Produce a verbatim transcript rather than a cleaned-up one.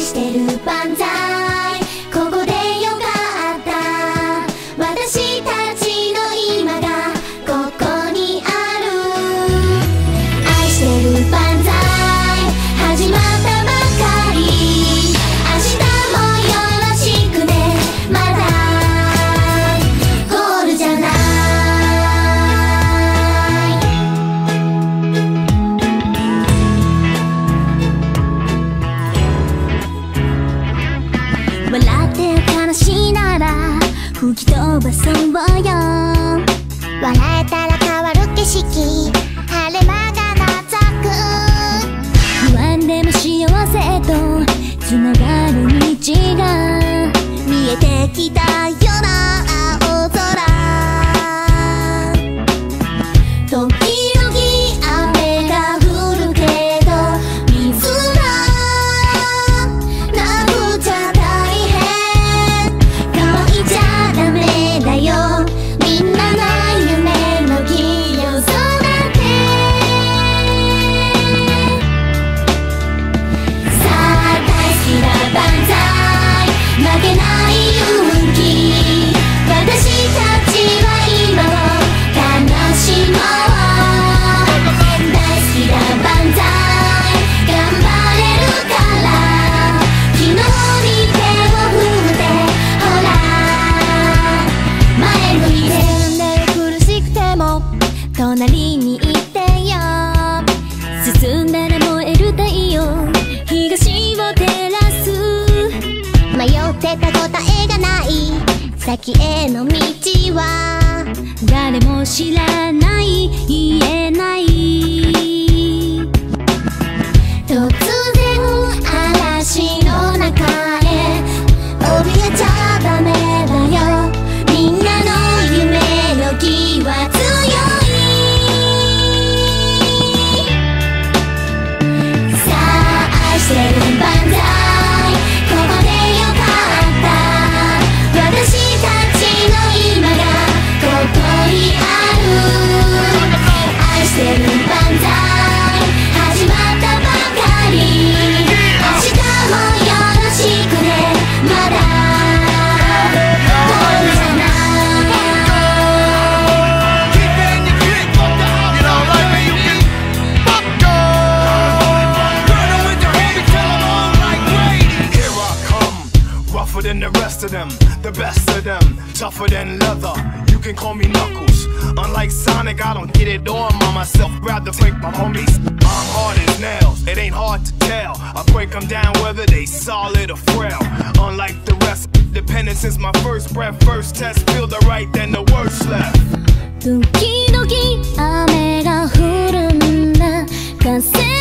してる万歳、ここでよかった。私たちの今がここにある。愛してる万歳、始まったばかり。明日もよろしくね、まだゴールじゃない。笑って悲しいなら吹き飛ばそうよ。笑えたら変わる景色、晴れ間が覗く。不安でも幸せとつながる道が見えてきたような青空。時々雨が降るけど水がなくちゃ大変。乾いちゃダメだよ、みんなの夢の木を育て。さあ大好きな万歳、負けない勇気。私たちは今を楽しもう。大好きな万歳、頑張れるから。昨日に手を振ってほら前向いて。進んでる苦しくても隣にいてよ。進んだら燃える太陽、東を照らす。迷ってた答えがない先への道は誰も知らない、言えない。突然嵐の中へ怯えちゃダメだよ、みんなの夢の木は強い。さあ愛してる万歳、ここでよかった。私たちの今がここにある。愛してる万歳、始まったばかり。明日もよろしくね、まだゴールじゃない。 Rougher than the rest of them, the best of them, tougher than leather. You can call me Knuckles. Unlike Sonic, I don't get it on by myself. Rather break my homies. I'm hard as nails, it ain't hard to tell. I break them down whether they solid or frail. Unlike the rest, dependent since my first breath. First test, feel the right, then the worst left. 時々雨が降るんだ、風